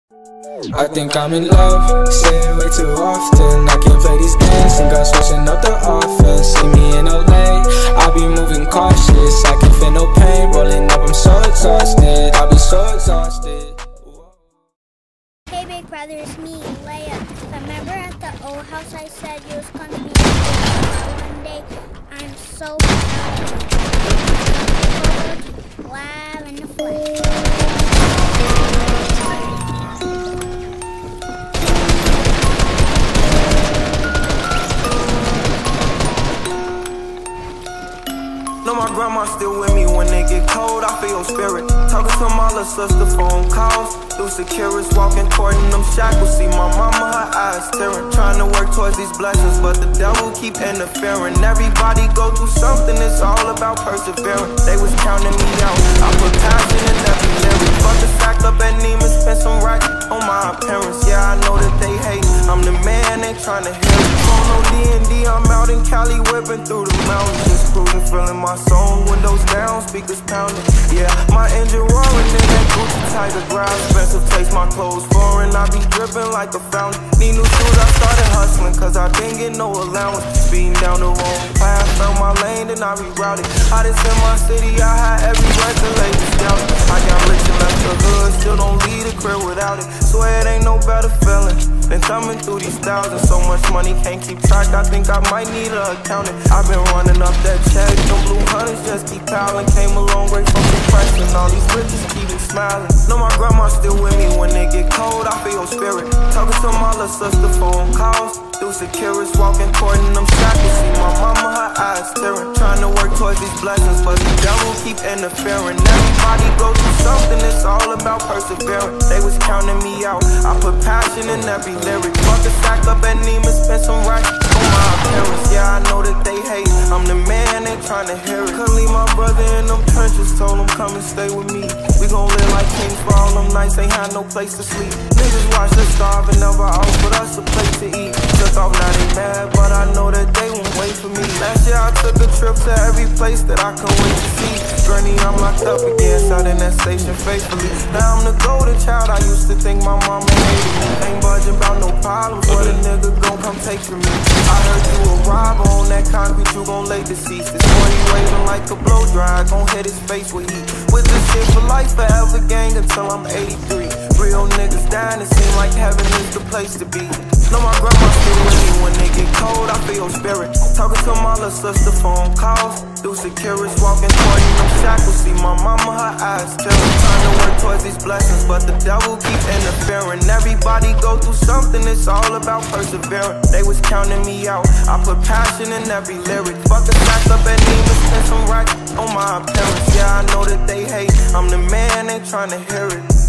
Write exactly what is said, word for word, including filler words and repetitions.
I think I'm in love, say it way too often. I can't play these games, think I'm switching up the offense. See me in L A, I'll be moving cautious. I can't feel no pain, rolling up, I'm so exhausted. I'll be so exhausted. Hey big brother, it's me, Leia. Remember at the old house I said you was gonna be one day? I'm so proud of you. Live in the flesh. Know my grandma still with me when it get cold. I feel spirit. Talking to my little sister, phone calls. Through securities, walking toward them shackles. See my mama, her eyes staring. Trying to work towards these blessings, but the devil keep interfering. Everybody go through something, it's all about persevering. They was counting me out, I put passion in every lyric. Fuck the sack up at Neiman, spent some racks on my appearance. Yeah, I know that they hate, I'm the man, they trying to hear it. Phone no D and D, I'm out in Cali whipping through the mountains. Just cruising, feeling my song, windows down, speakers pounding. Yeah, my engine roaring in that Gucci Tiger ground. Expensive taste, my clothes foreign, I be dripping like a fountain. Need new shoes, I started hustling, cause I didn't get no allowance. Speeding down the wrong path, found my lane, then I rerouted. I just in my city, I had every right to lay this down. I got rich and left the hood, still don't leave the crib without it. Swear it ain't no better feeling than thumbing through these thousands. So much money, can't keep track, I think I might need an accountant. I've been running up that check, them blue hunters just keep piling. Came a long way from depression, all these riches keep me smiling. Know my grandma still with me when it get cold, I feel spirit. Talking to my little sister, phone calls. Through securities, walking toward them shackles. See my mama, her eyes staring. Trying to work towards these blessings, but the devil keep interfering. Everybody go through something, it's all about persevering. They was counting me out, I put passion in every lyric. Fuck the sack up at Neiman, spent some racks on my appearance. Yeah, I know that they hate, I'm the man, they trying to hear it. Couldn't leave my brother in them trenches, told him come and stay with me. We gon' live like kings for all them nights, ain't had no place to sleep. Niggas watch us starve and never offered us a place to eat. Took off, now they mad, but I know that they won't wait for me. Last year I took a trip to every place that I couldn't wait to see. Granny, I'm locked up again, sat in that station faithfully. Now I'm the golden child, I used to think my mama hated me. Ain't budging about no problems, what a nigga gon' come take from me. I heard you a robber on that concrete, you gon' lay deceased. This boy he waving like a blow dry, gon' hit his face with heat. With this shit for life, forever gang until I'm eighty-three. Real niggas dying, it seem like heaven is the place to be. Know my grandma still with me when it get cold, I feel spirit. Talking to my little sister, phone calls. Through securities, walking toward them shackles. See my mama, her eyes staring. Trying to work towards these blessings, but the devil keep interfering. Everybody go through something, it's all about persevering. They was counting me out, I put passion in every lyric. Fuck the sack up at Neiman, spent some racks on my appearance. Yeah, I know that they hate, I'm the man, they trying to hear it.